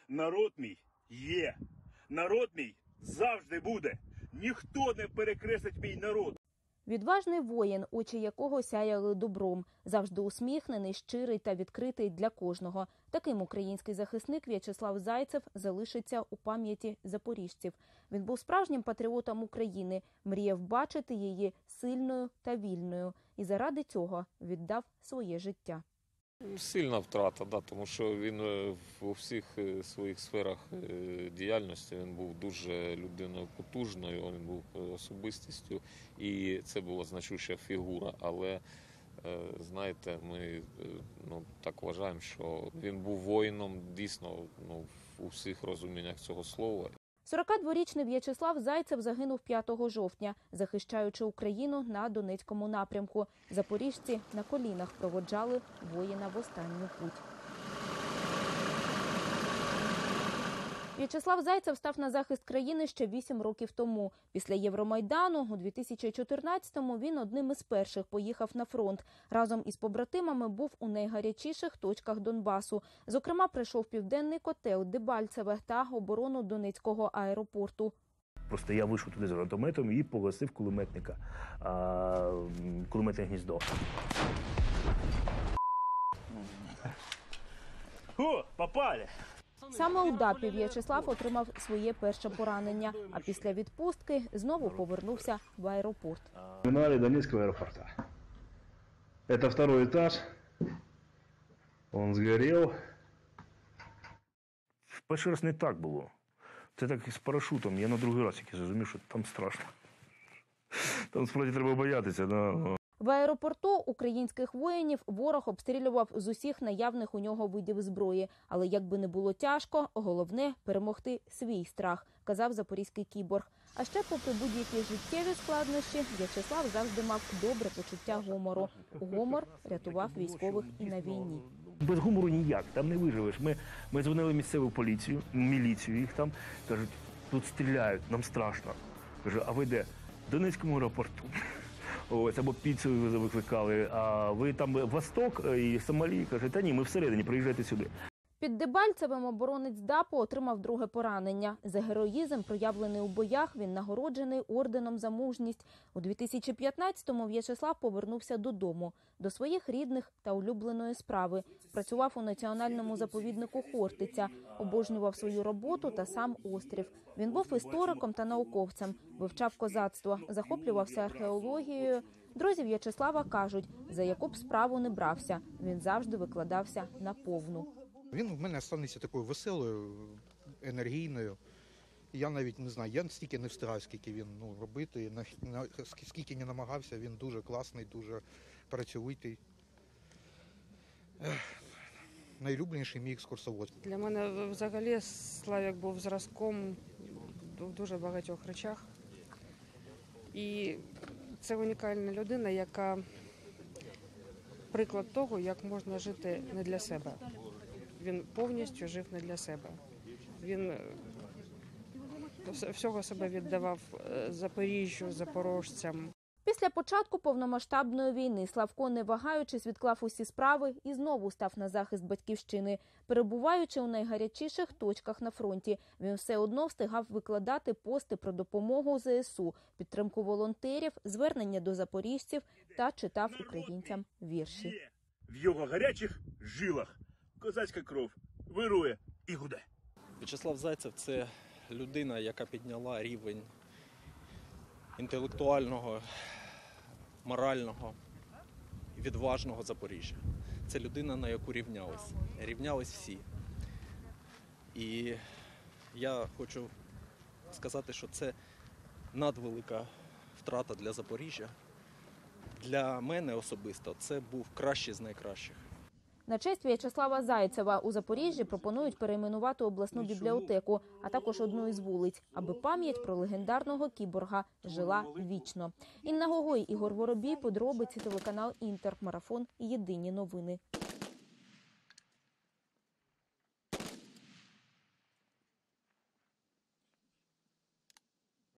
Народ мій є. Народ мій завжди буде. Ніхто не перекреслить мій народ. Відважний воїн, очі якого сяяли добром, завжди усміхнений, щирий та відкритий для кожного. Таким український захисник В'ячеслав Зайцев залишиться у пам'яті запоріжців. Він був справжнім патріотом України, мріяв бачити її сильною та вільною. І заради цього віддав своє життя. Сильна втрата, да, тому що він у всіх своїх сферах діяльності він був дуже людиною потужною, він був особистістю, і це була значуща фігура. Але, знаєте, ми так вважаємо, що він був воїном дійсно у всіх розуміннях цього слова. 42-річний В'ячеслав Зайцев загинув 5 жовтня, захищаючи Україну на Донецькому напрямку. Запоріжці на колінах проводжали воїна в останню путь. В'ячеслав Зайцев став на захист країни ще 8 років тому. Після Євромайдану у 2014-му він одним із перших поїхав на фронт. Разом із побратимами був у найгарячіших точках Донбасу. Зокрема, пройшов Південний котел, Дебальцеве та оборону Донецького аеропорту. Просто я вийшов туди з гранатометом і погасив кулеметника, кулеметне гніздо. О, попали! Саме у Дапі В'ячеслав отримав своє перше поранення, а після відпустки знову повернувся в аеропорт. Терминалі Донецького аеропорту. Це второй етаж. Він згорів. Перший раз не так було. Це так з парашутом. Я на другий раз тільки зрозумів, що там страшно. Там справді треба боятися. Да. В аеропорту українських воїнів ворог обстрілював з усіх наявних у нього видів зброї. Але як би не було тяжко, головне – перемогти свій страх, казав запорізький кіборг. А ще попри будь-які життєві складнощі, В'ячеслав завжди мав добре почуття гумору. Гумор рятував військових і на війні. Без гумору ніяк, там не виживеш. Ми дзвонили в місцеву поліцію, міліцію їх там, кажуть, тут стріляють, нам страшно. Кажу, а ви де? В Донецькому аеропорту. Ось, або піцу викликали, а ви там Восток і Сомалі? Каже, та ні, ми всередині, приїжджайте сюди. Під Дебальцевим оборонець ДАПу отримав друге поранення. За героїзм, проявлений у боях, він нагороджений орденом за мужність. У 2015-му В'ячеслав повернувся додому, до своїх рідних та улюбленої справи. Працював у національному заповіднику Хортиця, обожнював свою роботу та сам острів. Він був істориком та науковцем, вивчав козацтво, захоплювався археологією. Друзі В'ячеслава кажуть, за яку б справу не брався, він завжди викладався наповну. Він в мене станеться такою веселою, енергійною. Я навіть не знаю, я стільки не встигаю, скільки він робити, скільки не намагався, він дуже класний, дуже працьовитий. Найулюбленіший мій екскурсовод. Для мене взагалі Славік був зразком в дуже багатьох речах. І це унікальна людина, яка приклад того, як можна жити не для себе. Він повністю жив не для себе. Він всього себе віддавав Запоріжжю, запорожцям. Після початку повномасштабної війни Славко, не вагаючись, відклав усі справи і знову став на захист батьківщини. Перебуваючи у найгарячіших точках на фронті, він все одно встигав викладати пости про допомогу ЗСУ, підтримку волонтерів, звернення до запоріжців та читав українцям вірші. В його гарячих жилах козацька кров вирує і гуде. В'ячеслав Зайцев – це людина, яка підняла рівень інтелектуального, морального, відважного Запоріжжя. Це людина, на яку рівнялись всі. І я хочу сказати, що це надвелика втрата для Запоріжжя. Для мене особисто це був кращий з найкращих. На честь В'ячеслава Зайцева у Запоріжжі пропонують перейменувати обласну бібліотеку, а також одну із вулиць, аби пам'ять про легендарного кіборга жила вічно. Інна Гогой, Ігор Воробій, подробиці, телеканал Інтер, Марафон, Єдині новини.